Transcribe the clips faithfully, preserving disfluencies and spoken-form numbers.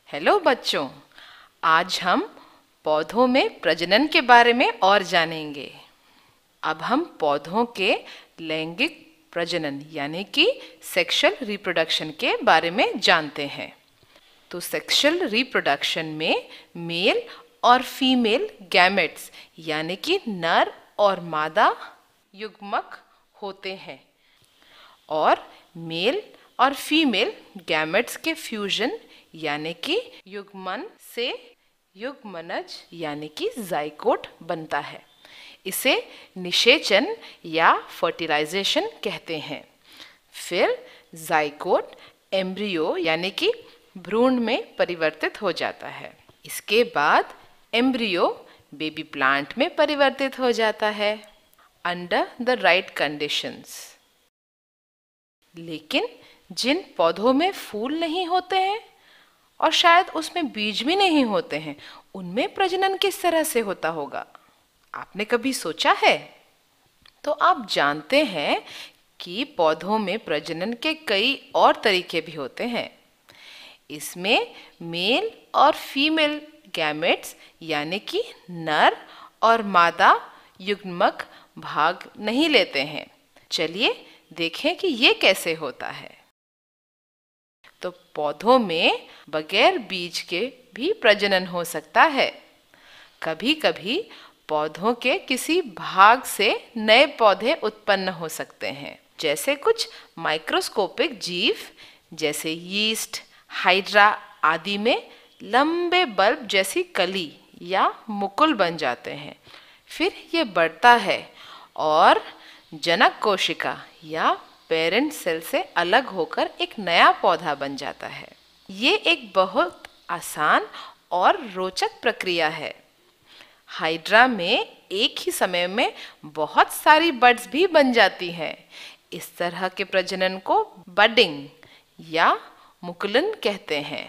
Hello बच्चों, आज हम पौधों में प्रजनन के बारे में और जानेंगे। अब हम पौधों के लैंगिक प्रजनन यानी कि सेक्सुअल रिप्रोडक्शन के बारे में जानते हैं। तो सेक्सुअल रिप्रोडक्शन में मेल और फीमेल गैमेट्स यानी कि नर और मादा युग्मक होते हैं और मेल और फीमेल गैमेट्स के फ्यूजन यानी कि युग्मन से युग्मनज यानी कि जाइगोट बनता है। इसे निषेचन या फर्टिलाइजेशन कहते हैं। फिर जाइगोट एम्ब्रियो यानी कि भ्रूण में परिवर्तित हो जाता है। इसके बाद एम्ब्रियो बेबी प्लांट में परिवर्तित हो जाता है अंडर द राइट कंडीशंस। लेकिन जिन पौधों में फूल नहीं होते हैं और शायद उसमें बीज भी नहीं होते हैं, उनमें प्रजनन किस तरह से होता होगा? आपने कभी सोचा है? तो आप जानते हैं कि पौधों में प्रजनन के कई और तरीके भी होते हैं। इसमें मेल और फीमेल गैमेट्स यानी कि नर और मादा युग्मक भाग नहीं लेते हैं। चलिए देखें कि ये कैसे होता है। तो पौधों में बगैर बीज के भी प्रजनन हो सकता है। कभी कभी पौधों के किसी भाग से नए पौधे उत्पन्न हो सकते हैं, जैसे कुछ माइक्रोस्कोपिक जीव जैसे यीस्ट, हाइड्रा आदि में लंबे बल्ब जैसी कली या मुकुल बन जाते हैं। फिर ये बढ़ता है और जनक कोशिका या पेरेंट सेल से अलग होकर एक नया पौधा बन जाता है। ये एक बहुत आसान और रोचक प्रक्रिया है। हाइड्रा में एक ही समय में बहुत सारी बड्स भी बन जाती हैं। इस तरह के प्रजनन को बडिंग या मुकुलन कहते हैं।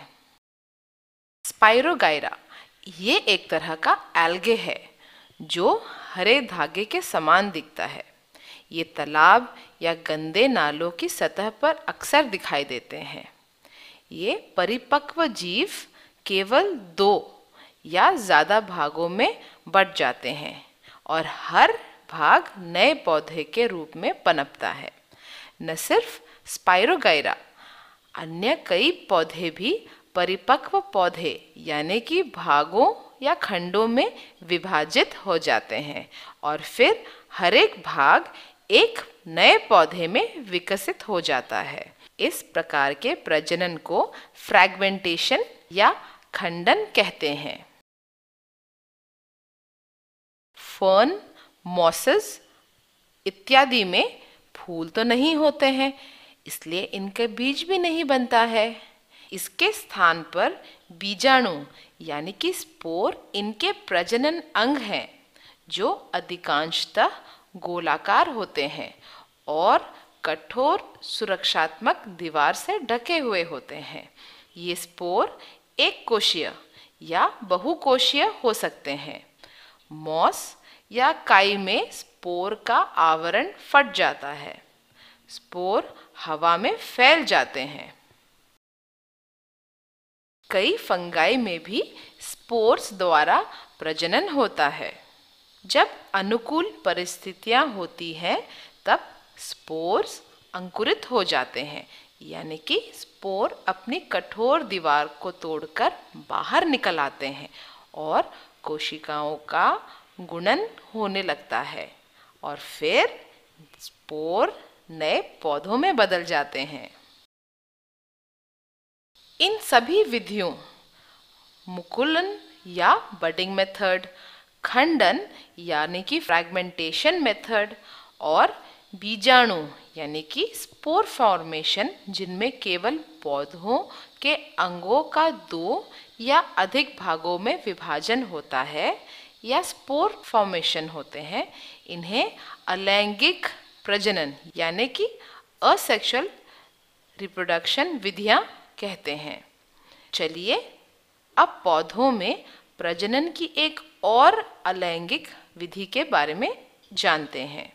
स्पाइरोगाइरा ये एक तरह का एल्गे है जो हरे धागे के समान दिखता है। ये तालाब या गंदे नालों की सतह पर अक्सर दिखाई देते हैं। ये परिपक्व जीव केवल दो या ज़्यादा भागों में बंट जाते हैं और हर भाग नए पौधे के रूप में पनपता है। न सिर्फ स्पाइरोगाइरा, अन्य कई पौधे भी परिपक्व पौधे यानी कि भागों या खंडों में विभाजित हो जाते हैं और फिर हर एक भाग एक नए पौधे में विकसित हो जाता है। इस प्रकार के प्रजनन को फ्रैगमेंटेशन या खंडन कहते हैं। फर्न, मॉसेस इत्यादि में फूल तो नहीं होते हैं, इसलिए इनके बीज भी नहीं बनता है। इसके स्थान पर बीजाणु यानी कि स्पोर इनके प्रजनन अंग हैं, जो अधिकांशतः गोलाकार होते हैं और कठोर सुरक्षात्मक दीवार से ढके हुए होते हैं। ये स्पोर एक कोशीय या बहुकोशीय हो सकते हैं। मॉस या काई में स्पोर का आवरण फट जाता है। स्पोर हवा में फैल जाते हैं। कई फंगाई में भी स्पोर्स द्वारा प्रजनन होता है। जब अनुकूल परिस्थितियां होती हैं, तब स्पोर्स अंकुरित हो जाते हैं, यानी कि स्पोर अपनी कठोर दीवार को तोड़कर बाहर निकल आते हैं और कोशिकाओं का गुणन होने लगता है और फिर स्पोर नए पौधों में बदल जाते हैं। इन सभी विधियों, मुकुलन या बडिंग मेथड, खंडन यानी कि फ्रैगमेंटेशन मेथड और बीजाणु यानी कि स्पोर फॉर्मेशन, जिनमें केवल पौधों के अंगों का दो या अधिक भागों में विभाजन होता है या स्पोर फॉर्मेशन होते हैं, इन्हें अलैंगिक प्रजनन यानी कि असेक्सुअल रिप्रोडक्शन विधियां कहते हैं। चलिए अब पौधों में प्रजनन की एक और अलैंगिक विधि के बारे में जानते हैं।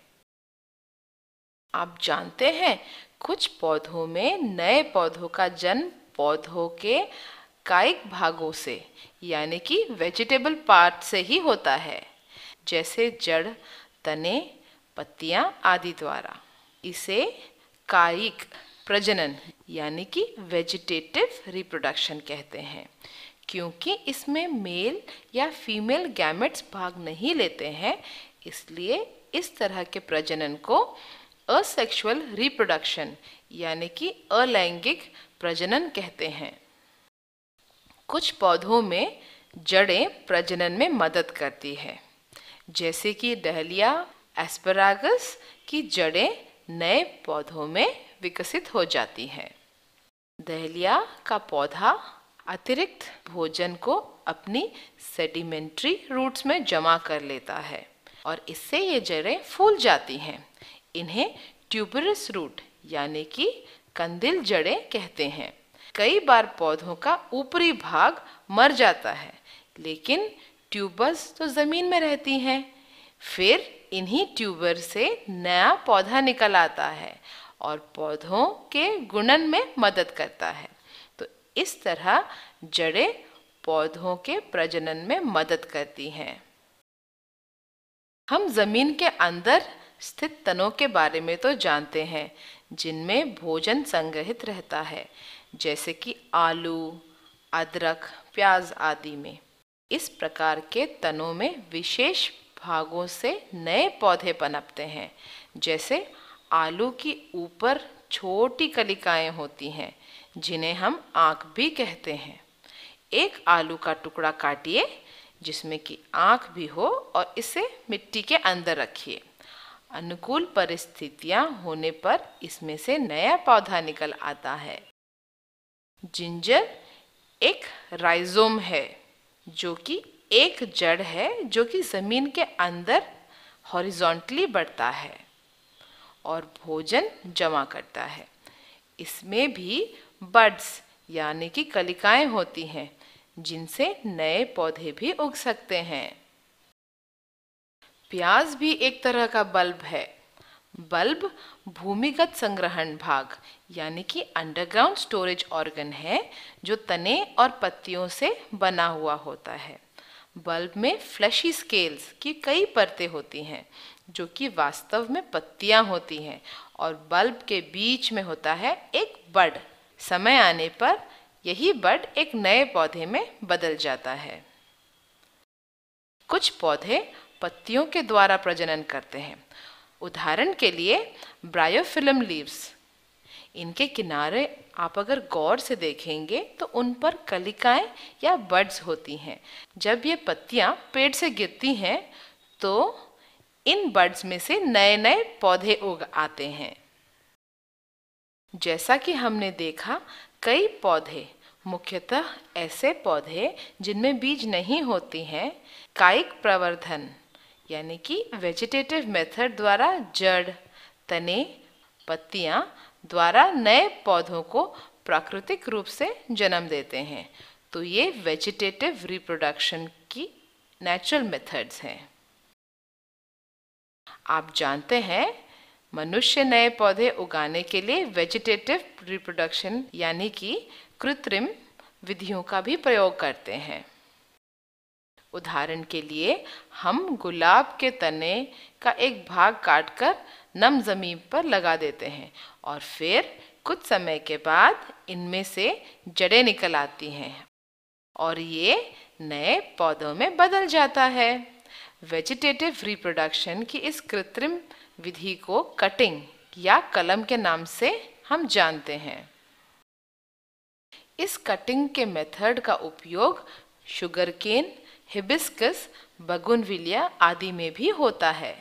आप जानते हैं, कुछ पौधों में नए पौधों का जन्म पौधों के कायिक भागों से यानी कि वेजिटेबल पार्ट से ही होता है, जैसे जड़, तने, पत्तियां आदि द्वारा। इसे कायिक प्रजनन यानी कि वेजिटेटिव रिप्रोडक्शन कहते हैं, क्योंकि इसमें मेल या फीमेल गैमेट्स भाग नहीं लेते हैं, इसलिए इस तरह के प्रजनन को असेक्सुअल रिप्रोडक्शन यानी कि अलैंगिक प्रजनन कहते हैं। कुछ पौधों में जड़ें प्रजनन में मदद करती है, जैसे कि डहलिया एस्परागस की जड़ें नए पौधों में विकसित हो जाती हैं। डहलिया का पौधा अतिरिक्त भोजन को अपनी सेडिमेंट्री रूट्स में जमा कर लेता है और इससे ये जड़ें फूल जाती हैं। इन्हें ट्यूबरस रूट यानी कि कंदिल जड़ें कहते हैं। कई बार पौधों का ऊपरी भाग मर जाता है, लेकिन ट्यूबर्स तो जमीन में रहती हैं। फिर इन्हीं ट्यूबर से नया पौधा निकल आता है और पौधों के गुणन में मदद करता है। तो इस तरह जड़ें पौधों के प्रजनन में मदद करती हैं। हम जमीन के अंदर स्थित तनों के बारे में तो जानते हैं, जिनमें भोजन संग्रहित रहता है, जैसे कि आलू, अदरक, प्याज आदि में। इस प्रकार के तनों में विशेष भागों से नए पौधे पनपते हैं। जैसे आलू की ऊपर छोटी कलिकाएं होती हैं, जिन्हें हम आँख भी कहते हैं। एक आलू का टुकड़ा काटिए जिसमें कि आँख भी हो और इसे मिट्टी के अंदर रखिए। अनुकूल परिस्थितियां होने पर इसमें से नया पौधा निकल आता है। जिंजर एक राइजोम है, जो कि एक जड़ है जो कि जमीन के अंदर हॉरिजॉन्टली बढ़ता है और भोजन जमा करता है। इसमें भी बड्स यानी कि कलिकाएं होती हैं, जिनसे नए पौधे भी उग सकते हैं। प्याज भी एक तरह का बल्ब है। बल्ब भूमिगत संग्रहण भाग यानी कि अंडरग्राउंड स्टोरेज ऑर्गन है, जो तने और पत्तियों से बना हुआ होता है। बल्ब में फ्लैशी स्केल्स की कई परतें होती हैं, जो कि वास्तव में पत्तियां होती हैं, और बल्ब के बीच में होता है एक बड। समय आने पर यही बड एक नए पौधे में बदल जाता है। कुछ पौधे पत्तियों के द्वारा प्रजनन करते हैं। उदाहरण के लिए ब्रायोफिलम लीव्स। इनके किनारे आप अगर गौर से देखेंगे तो उन पर कलिकाएं या बड्स होती हैं। जब ये पत्तियां पेड़ से गिरती हैं तो इन बड्स में से नए नए पौधे उग आते हैं। जैसा कि हमने देखा, कई पौधे, मुख्यतः ऐसे पौधे जिनमें बीज नहीं होती हैं, कायिक प्रवर्धन यानी कि वेजिटेटिव मेथड द्वारा जड़, तने, पत्तियां द्वारा नए पौधों को प्राकृतिक रूप से जन्म देते हैं। तो ये वेजिटेटिव रिप्रोडक्शन की नेचुरल मेथड्स हैं। आप जानते हैं, मनुष्य नए पौधे उगाने के लिए वेजिटेटिव रिप्रोडक्शन यानी कि कृत्रिम विधियों का भी प्रयोग करते हैं। उदाहरण के लिए हम गुलाब के तने का एक भाग काटकर नम जमीन पर लगा देते हैं और फिर कुछ समय के बाद इनमें से जड़ें निकल आती हैं और ये नए पौधों में बदल जाता है। वेजिटेटिव रिप्रोडक्शन की इस कृत्रिम विधि को कटिंग या कलम के नाम से हम जानते हैं। इस कटिंग के मेथड का उपयोग शुगरकेन, हिबिस्कस, बगुनविलिया आदि में भी होता है।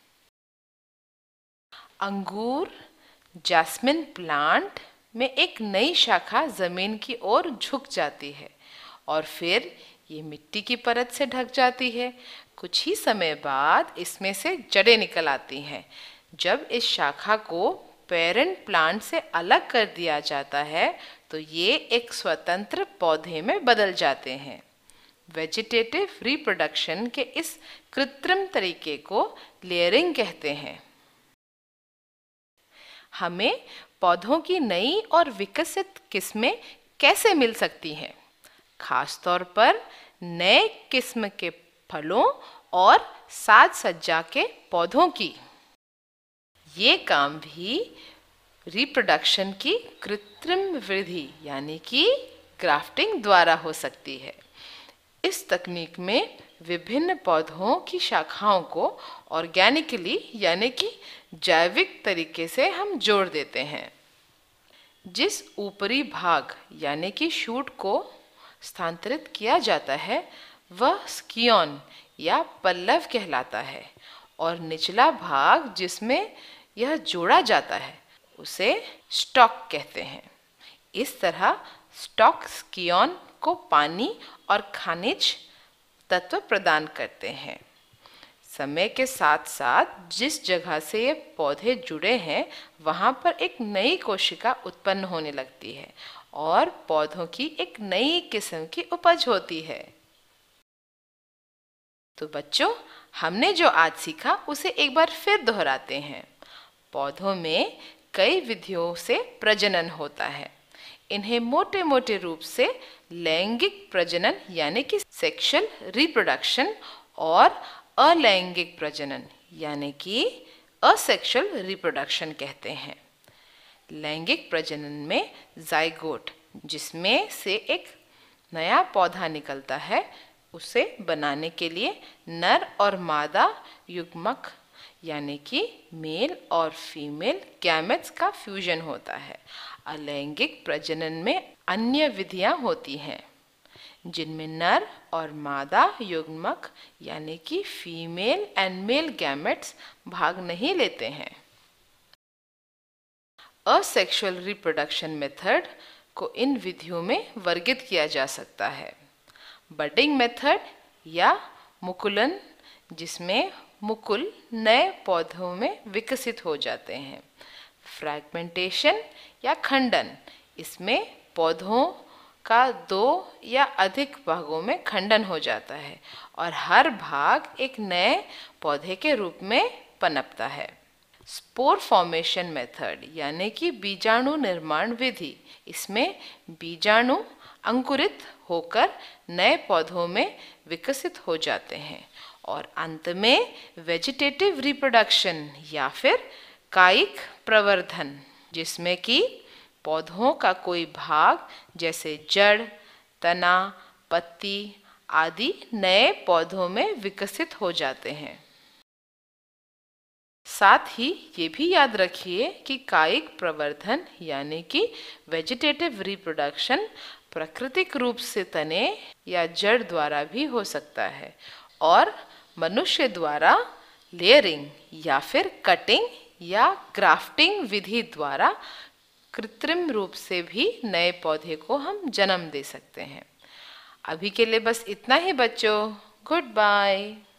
अंगूर, जैस्मिन प्लांट में एक नई शाखा जमीन की ओर झुक जाती है और फिर ये मिट्टी की परत से ढक जाती है। कुछ ही समय बाद इसमें से जड़ें निकल आती हैं। जब इस शाखा को पेरेंट प्लांट से अलग कर दिया जाता है तो ये एक स्वतंत्र पौधे में बदल जाते हैं। वेजिटेटिव रिप्रोडक्शन के इस कृत्रिम तरीके को लेयरिंग कहते हैं। हमें पौधों की नई और विकसित किस्में कैसे मिल सकती हैं? खास तौर पर नए किस्म के फलों और साज सज्जा के पौधों की। ये काम भी रिप्रोडक्शन की कृत्रिम वृद्धि यानी कि ग्राफ्टिंग द्वारा हो सकती है। इस तकनीक में विभिन्न पौधों की शाखाओं को ऑर्गेनिकली यानी कि जैविक तरीके से हम जोड़ देते हैं। जिस ऊपरी भाग यानी कि शूट को स्थानांतरित किया जाता है वह स्कियोन या पल्लव कहलाता है और निचला भाग जिसमें यह जोड़ा जाता है उसे स्टॉक कहते हैं। इस तरह स्टॉक स्कियोन को पानी और खनिज तत्व प्रदान करते हैं। समय के साथ साथ जिस जगह से ये पौधे जुड़े हैं वहाँ पर एक नई कोशिका उत्पन्न होने लगती है और पौधों की एक नई किस्म की उपज होती है। तो बच्चों, हमने जो आज सीखा उसे एक बार फिर दोहराते हैं। पौधों में कई विधियों से प्रजनन होता है। इन्हें मोटे मोटे रूप से लैंगिक प्रजनन यानी कि सेक्सुअल रिप्रोडक्शन और अलैंगिक प्रजनन यानी कि असेक्सुअल रिप्रोडक्शन कहते हैं। लैंगिक प्रजनन में जाइगोट जिसमें से एक नया पौधा निकलता है उसे बनाने के लिए नर और मादा युग्मक यानी कि मेल और फीमेल गैमेट्स का फ्यूजन होता है। अलैंगिक प्रजनन में अन्य विधियां होती हैं जिनमें नर और मादा युग्मक यानी कि फीमेल एंड मेल गैमेट्स भाग नहीं लेते हैं। असेक्सुअल रिप्रोडक्शन मेथड को इन विधियों में वर्गीकृत किया जा सकता है। बडिंग मेथड या मुकुलन जिसमें मुकुल नए पौधों में विकसित हो जाते हैं। फ्रैगमेंटेशन या खंडन, इसमें पौधों का दो या अधिक भागों में खंडन हो जाता है और हर भाग एक नए पौधे के रूप में पनपता है। स्पोर फॉर्मेशन मेथड यानी कि बीजाणु निर्माण विधि, इसमें बीजाणु अंकुरित होकर नए पौधों में विकसित हो जाते हैं। और अंत में वेजिटेटिव रिप्रोडक्शन या फिर कायिक प्रवर्धन जिसमें कि पौधों का कोई भाग जैसे जड़, तना, पत्ती आदि नए पौधों में विकसित हो जाते हैं। साथ ही ये भी याद रखिए कि कायिक प्रवर्धन यानी कि वेजिटेटिव रिप्रोडक्शन प्राकृतिक रूप से तने या जड़ द्वारा भी हो सकता है और मनुष्य द्वारा लेयरिंग या फिर कटिंग या ग्राफ्टिंग विधि द्वारा कृत्रिम रूप से भी नए पौधे को हम जन्म दे सकते हैं। अभी के लिए बस इतना ही बच्चों। Good bye.